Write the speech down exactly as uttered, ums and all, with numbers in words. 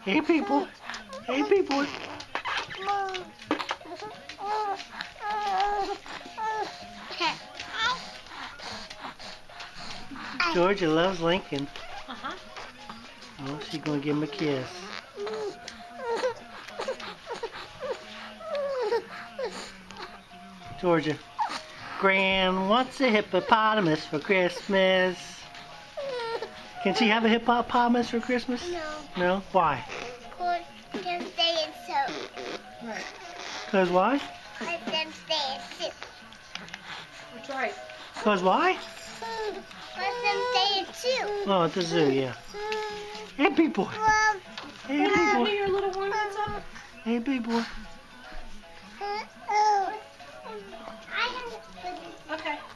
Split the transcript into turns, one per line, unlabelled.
Hey people. Hey people. Georgia loves Lincoln.
Uh-huh.
Oh, she's gonna give him a kiss. Georgia. Gran wants a hippopotamus for Christmas. Can she have a hippopotamus for Christmas?
No.
No? Why?
Because they in soap.
Right.
Cause why?
Because them stay in soup.
That's right.
Cause why?
Because them stay in soup.
Oh, at the zoo, yeah. Hey, big boy.
Well,
Hey,
What
big
happened to
boy.
your little one? What's up?
Hey, big boy.
oh. I have
Okay.